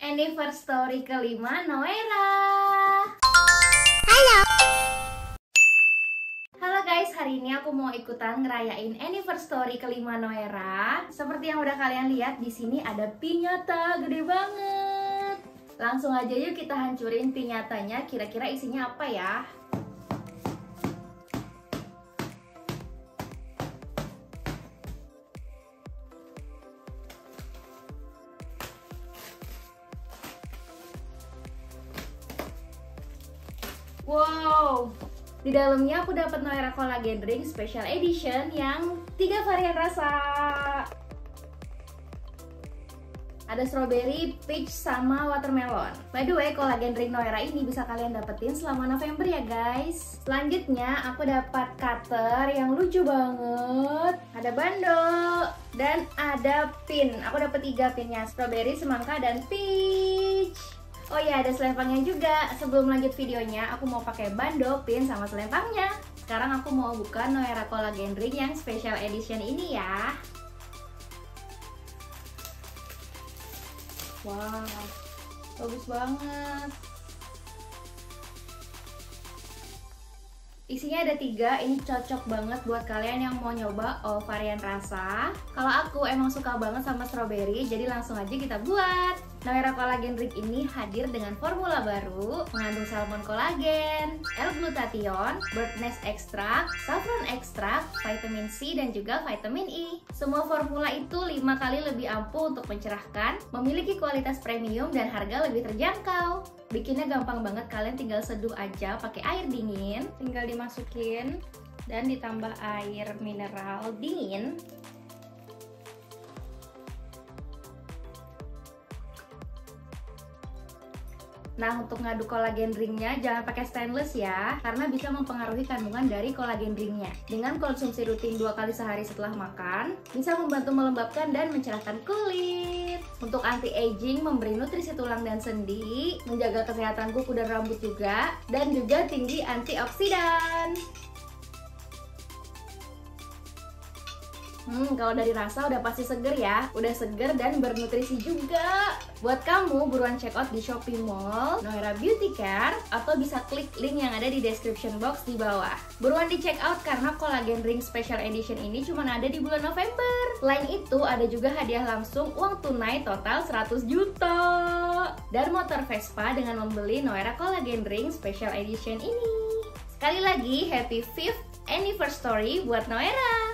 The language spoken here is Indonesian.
Anniversary kelima Noera. Halo guys, hari ini aku mau ikutan ngerayain anniversary kelima Noera. Seperti yang udah kalian lihat, di sini ada piñata gede banget. Langsung aja yuk kita hancurin piñatanya. Kira-kira isinya apa ya? Wow, di dalamnya aku dapat Noera Collagen Drink Special Edition yang 3 varian rasa. Ada strawberry, peach, sama watermelon. By the way, Collagen Drink Noera ini bisa kalian dapetin selama November ya guys. Selanjutnya aku dapat cutter yang lucu banget. Ada bando dan ada pin. Aku dapat 3 pinnya, strawberry, semangka, dan peach. Oh ya, ada selempangnya juga. Sebelum lanjut videonya, aku mau pakai bando, pin, sama selempangnya. Sekarang aku mau buka Noera Collagen Drink yang special edition ini ya. Wow, bagus banget. Isinya ada 3, ini cocok banget buat kalian yang mau nyoba all varian rasa. Kalau aku emang suka banget sama strawberry, jadi langsung aja kita buat. Noera Collagen Drink ini hadir dengan formula baru, mengandung salmon kolagen, L-glutathione, bird nest extract, saffron extract, vitamin C, dan juga vitamin E. Semua formula itu 5 kali lebih ampuh untuk mencerahkan, memiliki kualitas premium, dan harga lebih terjangkau. Bikinnya gampang banget, kalian tinggal seduh aja pakai air dingin, tinggal dimasukin dan ditambah air mineral dingin. Nah, untuk ngaduk kolagen drinknya jangan pakai stainless ya, karena bisa mempengaruhi kandungan dari kolagen drinknya. Dengan konsumsi rutin 2 kali sehari setelah makan, bisa membantu melembabkan dan mencerahkan kulit. Untuk anti-aging, memberi nutrisi tulang dan sendi, menjaga kesehatan kuku dan rambut juga, dan juga tinggi antioksidan. Kalau dari rasa udah pasti seger ya, udah seger dan bernutrisi juga. Buat kamu, buruan check out di Shopee Mall, Noera Beauty Care, atau bisa klik link yang ada di description box di bawah. Buruan di check out karena Collagen Drink Special Edition ini cuma ada di bulan November. Selain itu, ada juga hadiah langsung uang tunai total 100 juta. Dan motor Vespa dengan membeli Noera Collagen Drink Special Edition ini. Sekali lagi, happy 5th anniversary buat Noera!